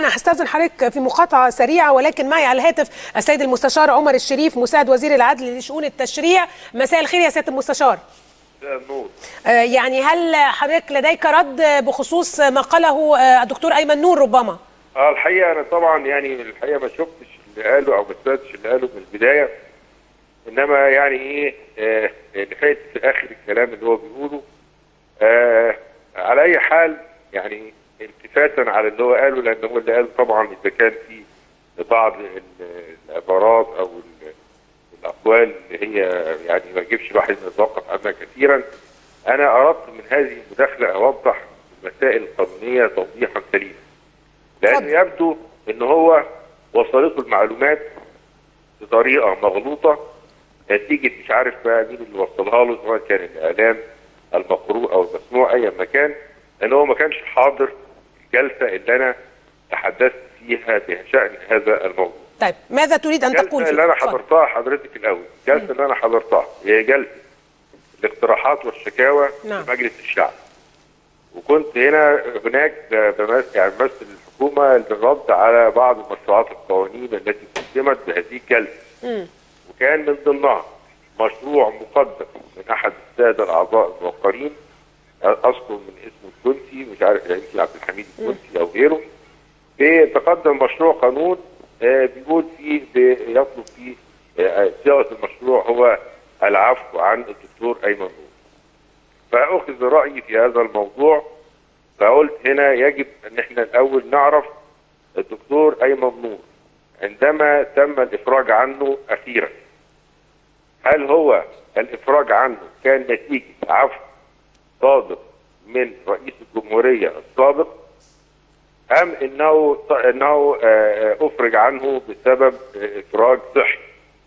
أنا هستأذن حضرتك في مقاطعة سريعة، ولكن معي على الهاتف السيد المستشار عمر الشريف مساعد وزير العدل لشؤون التشريع. مساء الخير يا سيادة المستشار. مساء النور. يعني هل حضرتك لديك رد بخصوص ما قاله الدكتور أيمن نور ربما؟ الحقيقة أنا طبعا الحقيقة ما شفتش اللي قاله أو ما سمعتش اللي قاله من البداية، إنما لحقت في آخر الكلام اللي هو بيقوله. على أي حال التفاتا على اللي هو قاله، لأن هو اللي قاله طبعا إذا كان في بعض العبارات أو الأقوال اللي هي ما يجبش الواحد يتوقف عنها كثيرا. أنا أردت من هذه المداخلة أوضح المسائل القانونية توضيحا سليما، لأنه يبدو إن هو وصلته المعلومات بطريقة مغلوطة نتيجة مش عارف بقى مين اللي وصلها له، سواء كان الإعلام المقروء أو المسموع أي مكان، لأن هو ما كانش حاضر الجلسة اللي أنا تحدثت فيها بشأن هذا الموضوع. طيب ماذا تريد أن تقول الجلسة اللي أنا حضرتها حضرتك الأول، الجلسة اللي أنا حضرتها هي جلسة الاقتراحات والشكاوى لمجلس الشعب، وكنت هناك بمثل الحكومة للرد على بعض المشروعات القوانين التي قدمت بهذه الجلسة. وكان من ضمنها مشروع مقدم من أحد السادة الأعضاء الموقرين، أذكر من اسمه الكنسي، مش عارف يمكن عبد الحميد الكنسي أو غيره، بتقدم مشروع قانون بيقول فيه يطلب فيه صياغة المشروع هو العفو عن الدكتور أيمن نور. فأخذ رأيي في هذا الموضوع، فقلت هنا يجب أن احنا الأول نعرف الدكتور أيمن نور عندما تم الإفراج عنه أخيرا، هل هو الإفراج عنه كان نتيجة عفو صادق من رئيس الجمهورية السابق، أم إنه أفرج عنه بسبب إفراج صحي؟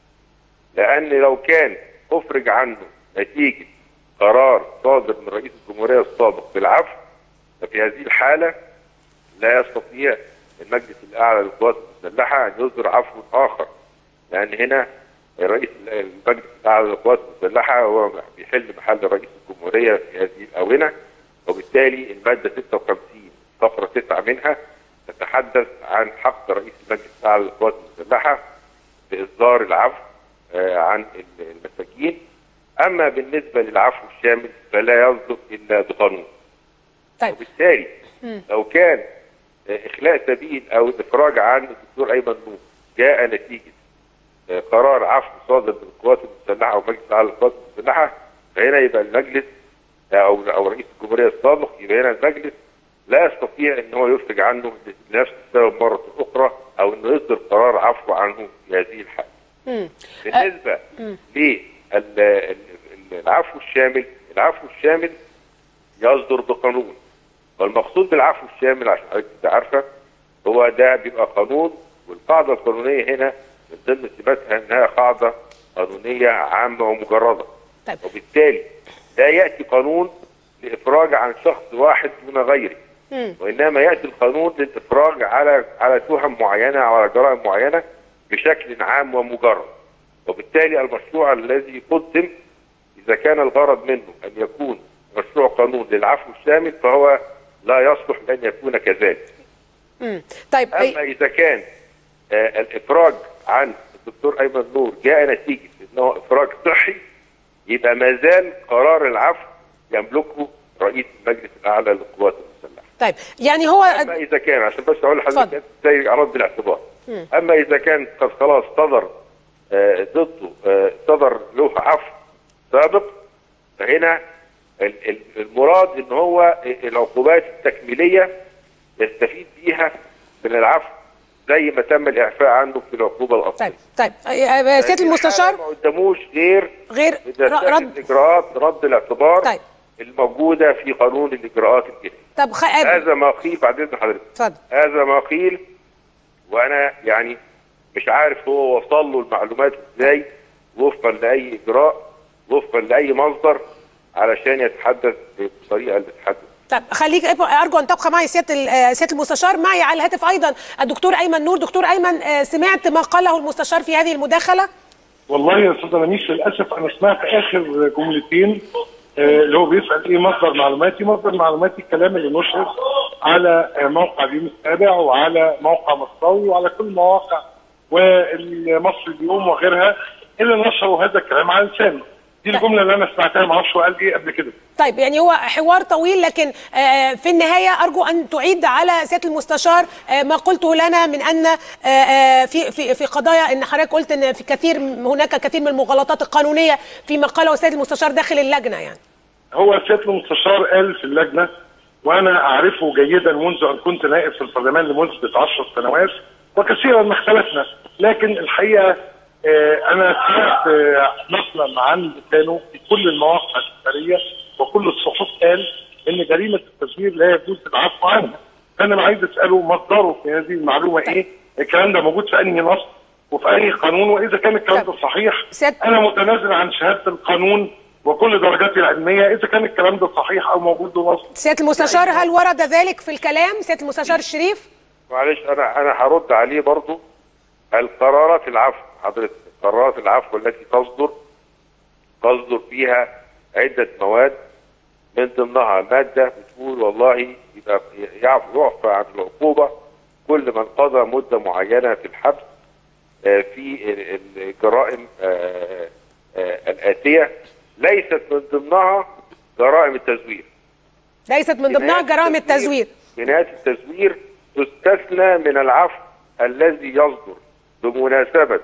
لأن لو كان أفرج عنه نتيجة قرار صادر من رئيس الجمهورية السابق بالعفو، ففي هذه الحالة لا يستطيع المجلس الأعلى للقوات المسلحة أن يصدر عفو آخر، لأن هنا رئيس المجلس الأعلى للقوات المسلحة هو بيحل محل رئيس الجمهورية في هذه الآونة، وبالتالي المادة 56 فقرة 9 منها تتحدث عن حق رئيس المجلس الأعلى للقوات المسلحة بإصدار العفو عن المساجين. أما بالنسبة للعفو الشامل فلا يصدر إلا بقانون. طيب. وبالتالي لو كان إخلاء سبيل أو الإفراج عن الدكتور أيمن نور جاء نتيجة قرار عفو صادر من القوات المسلحة أو مجلس الأعلى للقوات المسلحة، فهنا يبقى المجلس أو رئيس الجمهورية السابق، يبقى هنا المجلس لا يستطيع أن هو يفرج عنه لنفس السبب مرة أخرى، أو أنه يصدر قرار عفو عنه في هذه الحالة. بالنسبة للعفو الشامل، العفو الشامل يصدر بقانون، والمقصود بالعفو الشامل عشان حضرتك تبقى عارفة هو ده بيبقى قانون، والقاعدة القانونية هنا من ضمن سماتها انها قاعدة قانونية عامة ومجردة. طيب. وبالتالي لا يأتي قانون لإفراج عن شخص واحد دون غيره، وإنما يأتي القانون للإفراج على تهم معينة أو على جرائم معينة بشكل عام ومجرد. وبالتالي المشروع الذي قدم إذا كان الغرض منه أن يكون مشروع قانون للعفو الشامل فهو لا يصلح لأن يكون كذلك. طيب. أما إذا كان الإفراج عن الدكتور أيمن نور جاء نتيجة أنه إفراج صحي، يبقى ما زال قرار العفو يملكه رئيس المجلس الأعلى للقوات المسلحة. طيب هو أما إذا كان، عشان بس أقول لحضرتك زي أعراض بالاعتبار، أما إذا كان قد خلاص صدر ضده صدر له عفو سابق، فهنا المراد ان هو العقوبات التكميليه يستفيد بيها من العفو زي ما تم الاعفاء عنه في العقوبه الاصليه. طيب سياده المستشار ما قدموش غير رد رد الاعتبار. طيب. الموجوده في قانون الاجراءات الجنائيه. طب هذا ما قيل بعد اذن حضرتك. اتفضل. هذا ما قيل، وانا مش عارف هو وصل له المعلومات ازاي، وفقا لاي اجراء، وفقا لاي مصدر، علشان يتحدث بالطريقه اللي تحدث. طب خليك، ارجو ان تبقى معي سياده المستشار. معي على الهاتف ايضا الدكتور ايمن نور. دكتور ايمن، سمعت ما قاله المستشار في هذه المداخله؟ والله يا استاذ رميس للاسف انا سمعت اخر جملتين اللي هو بيسال ايه مصدر معلوماتي؟ مصدر معلوماتي الكلام اللي نشر على موقع اليوم السابع وعلى موقع مصراوي وعلى كل مواقع والمصري اليوم وغيرها اللي نشروا هذا الكلام على لسانه. دي الجمله اللي انا سمعتها، ما اعرفش هو قال ايه قبل كده. طيب يعني هو حوار طويل، لكن في النهايه ارجو ان تعيد على سياده المستشار ما قلته لنا من ان في قضايا ان حضرتك قلت ان هناك كثير من المغالطات القانونيه فيما قاله السيد المستشار داخل اللجنه. يعني هو سياده المستشار قال في اللجنه، وانا اعرفه جيدا منذ ان كنت نائب في البرلمان لمده 10 سنوات وكثيرا ما اختلفنا، لكن الحقيقه انا سمعت نقلا عن لسانه في كل المواقع الاخباريه وكل الصحف قال ان جريمه التزوير لا يجوز العفو عنها. فانا عايز اساله مصدره في هذه المعلومه ايه؟ الكلام ده موجود في انهي نص وفي اي قانون؟ واذا كان الكلام ده صحيح انا متنازل عن شهاده القانون وكل درجاتي العلميه اذا كان الكلام ده صحيح او موجود له نص. سياده المستشار هل ورد ذلك في الكلام سياده المستشار الشريف؟ معلش انا هرد عليه برضو. القرارات العفو حضرتك، قرارات العفو التي تصدر فيها عده مواد، من ضمنها ماده بتقول والله يبقى يعفى عن العقوبه كل من قضى مده معينه في الحبس في الجرائم الاتيه، ليست من ضمنها جرائم التزوير. ليست من ضمنها جرائم التزوير. جنايات التزوير تستثنى من العفو الذي يصدر بمناسبة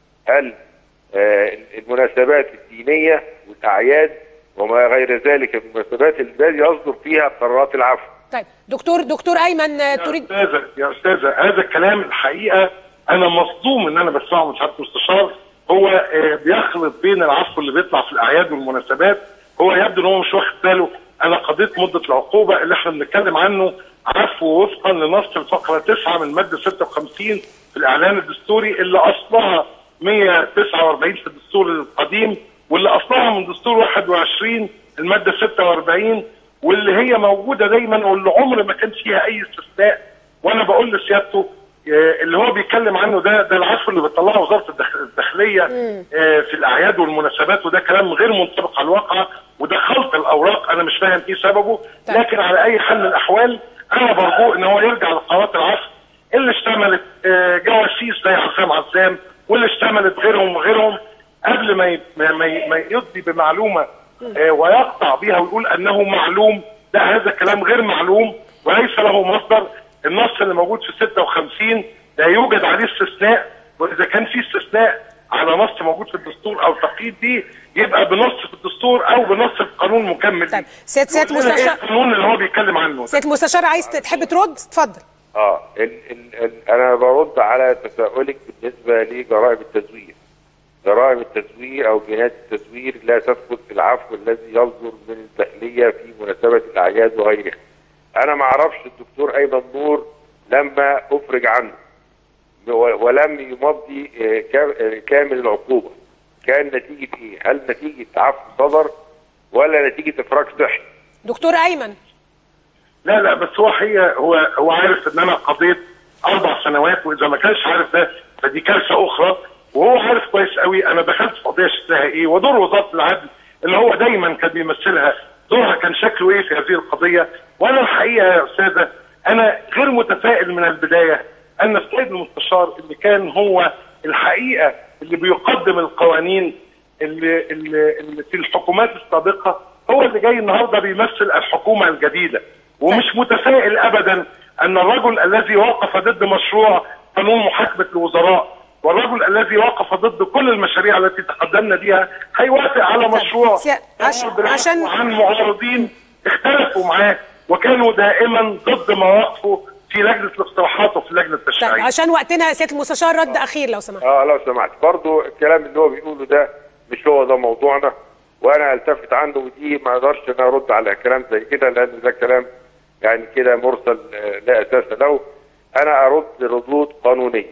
المناسبات الدينية والأعياد وما غير ذلك من المناسبات التي يصدر فيها قرارات العفو. طيب دكتور أيمن تريد؟ يا أستاذة هذا الكلام الحقيقة أنا مصدوم إن أنا بسمعه من سعادة المستشار. هو بيخلط بين العفو اللي بيطلع في الأعياد والمناسبات. هو يبدو إن هو مش واخد باله. أنا قضيت مدة العقوبة اللي إحنا بنتكلم عنه عفو وفقا لنص الفقرة 9 من مادة 56 في الإعلان الدستوري اللي أصلها 149 في الدستور القديم، واللي أصلها من دستور 21 المادة 46، واللي هي موجودة دايما واللي عمر ما كان فيها أي استثناء. وأنا بقول لسيادته اللي هو بيتكلم عنه ده العفو اللي بتطلعه وزارة الداخلية في الأعياد والمناسبات، وده كلام غير منطبق على الواقع وده خلط الأوراق. أنا مش فاهم إيه سببه، لكن على أي حال من الأحوال أنا برجو إن هو يرجع لقرارات العفو اللي اشتملت جواسيس زي حسام عزام واللي اشتملت غيرهم وغيرهم قبل ما يضي بمعلومه ويقطع بها ويقول انه معلوم. ده هذا كلام غير معلوم وليس له مصدر. النص اللي موجود في 56 لا يوجد عليه استثناء، واذا كان في استثناء على نص موجود في الدستور او تقييد دي يبقى بنص في الدستور او بنص في قانون مكمل. طيب سياده مستشار القانون اللي هو بيتكلم عنه. سياده المستشار عايز تحب ترد؟ اتفضل. انا برد على تساؤلك بالنسبه لجرائم التزوير. جرائم التزوير او جنايات التزوير لا تدخل في العفو الذي يصدر من الداخليه في مناسبه الاعياد وغيرها. انا ما اعرفش الدكتور ايمن نور لما افرج عنه ولم يمضي كامل العقوبه كان نتيجه ايه؟ هل نتيجه عفو صدر ولا نتيجه افراج صحي؟ دكتور ايمن لا بس هو عارف ان انا قضيت 4 سنوات، واذا ما كانش عارف ده فدي كارثه اخرى. وهو عارف كويس قوي انا دخلت في قضيه شكلها ايه ودور وزاره العدل اللي هو دايما كان بيمثلها دورها كان شكله ايه في هذه القضيه. وانا الحقيقه يا استاذه انا غير متفائل من البدايه ان السيد المستشار اللي كان هو الحقيقه اللي بيقدم القوانين اللي في الحكومات السابقه هو اللي جاي النهارده بيمثل الحكومه الجديده. ومش متفائل ابدا ان الرجل الذي وقف ضد مشروع قانون محاكمه الوزراء والرجل الذي وقف ضد كل المشاريع التي تقدمنا بها هيوافق على مشروع عن معارضين اختلفوا معاه وكانوا دائما ضد مواقفه في لجنه الاقتراحات وفي لجنه التشريعيه. عشان وقتنا يا سياده المستشار رد اخير لو سمحت. لو سمحت برضو الكلام اللي هو بيقوله ده مش هو ده موضوعنا، وانا التفت عنه ودي ما اقدرش انا ارد على كلام زي كده لان ده كلام يعني كده مرسل لا اساس له. انا ارد ردود قانونيه.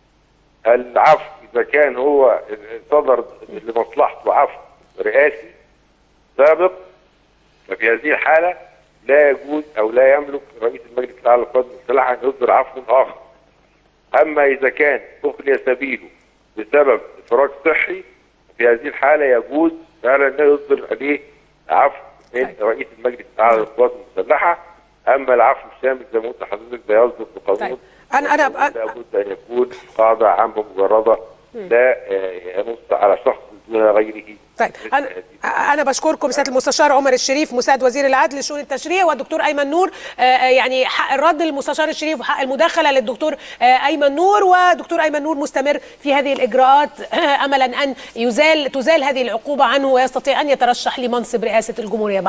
العفو اذا كان هو صدر لمصلحته عفو رئاسي سابق ففي هذه الحاله لا يجوز او لا يملك رئيس المجلس الاعلى للقوات المسلحه ان يصدر عفو اخر. اما اذا كان اخلي سبيله بسبب افراج صحي في هذه الحاله يجوز فعلا ان يصدر عليه عفو من رئيس المجلس الاعلى للقوات المسلحه. اما العفو الشامل زي ما قلت لحضرتك ده يصدر بقانون. انا لابد ان يكون قاعده عامه مجرده لا ينص على شخص دون غيره. طيب انا بشكركم سياده المستشار عمر الشريف مساعد وزير العدل لشؤون التشريع، والدكتور ايمن نور. يعني حق الرد للمستشار الشريف وحق المداخله للدكتور ايمن نور، ودكتور ايمن نور مستمر في هذه الاجراءات املا ان تزال هذه العقوبه عنه ويستطيع ان يترشح لمنصب رئاسه الجمهوريه.